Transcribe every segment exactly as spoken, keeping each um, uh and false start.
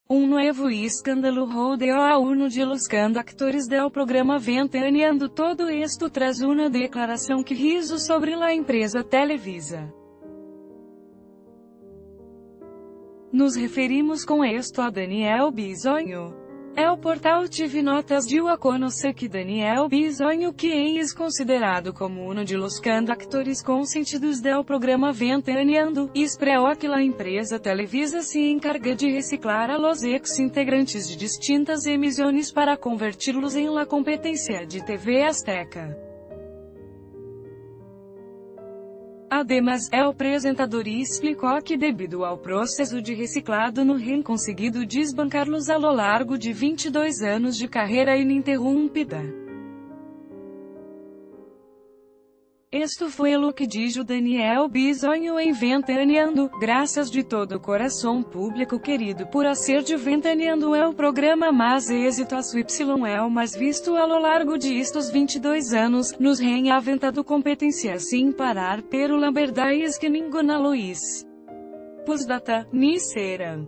Um nuevo escândalo rodeó a uno de los conductores del programa Ventaneando todo esto tras una declaración que hizo sobre la empresa Televisa. Nos referimos com esto a Daniel Bisogno. El portal T V Notas dio a conocer que Daniel Bisogno, quien es considerado como uno de los conductores consentidos del programa Ventaneando, expresó que la empresa Televisa se encarga de reciclar a los ex-integrantes de distintas emisiones para convertirlos en la competencia de T V Azteca. Además, el apresentador explicou que debido ao processo de reciclado no han conseguido desbancarlos a lo largo de vinte e dois anos de carreira ininterrompida. Esto foi lo que dijo Daniel Bisogno em Ventaneando. Graças de todo coração público querido por hacer de Ventaneando el programa mais exitoso y el mais visto a lo largo de estos vinte e dois anos. Nos han aventado competencia sin parar, pero la verdad es que ninguna lo hizo. Postdata, ni será.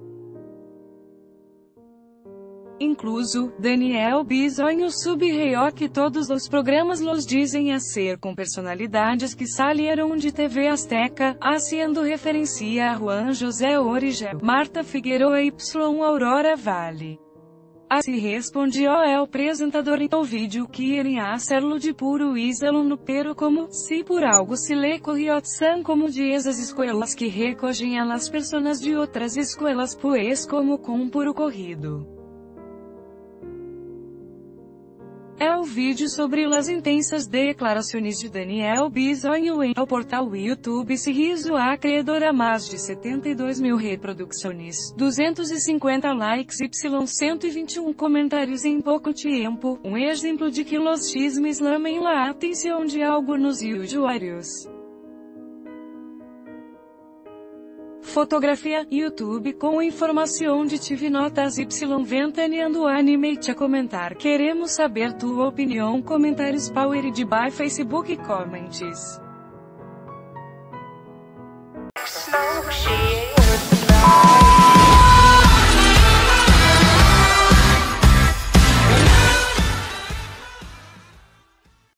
Incluso, Daniel Bisogno subrayó que todos os programas los dizem a ser com personalidades que salieron de T V Azteca, haciendo referencia a Juan José Origel, Marta Figueroa y Aurora Vale. Assim respondió el apresentador em o vídeo que queria hacerlo de puro íselo no pero como, se por algo se le corrió san como de esas escuelas que recogen a las personas de outras escuelas pues como com puro corrido. É o vídeo sobre as intensas declarações de Daniel Bisogno em o portal YouTube se hizo acreedor a mais de setenta e dois mil reproduções, duzentos e cinquenta likes y cento e vinte e um comentários em pouco tempo, um exemplo de que los chismes lamem la atenção de algunos usuários. Fotografia, YouTube com informação de T V Notas y Ventaneando Animate a comentar. Queremos saber tua opinião. Comentários powered by Facebook Comments.